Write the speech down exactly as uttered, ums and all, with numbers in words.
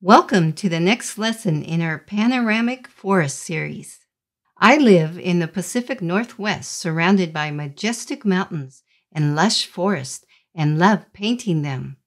Welcome to the next lesson in our Panoramic Forest series. I live in the Pacific Northwest, surrounded by majestic mountains and lush forests, and love painting them.